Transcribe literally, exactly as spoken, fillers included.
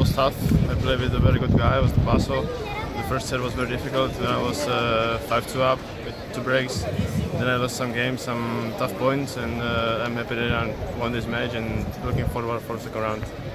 was tough. I played with a very good guy. It was the Paso. The first set was very difficult. Then I was uh, five two up with two breaks. Then I lost some games, some tough points, and uh, I'm happy that I won this match and looking forward for the second round.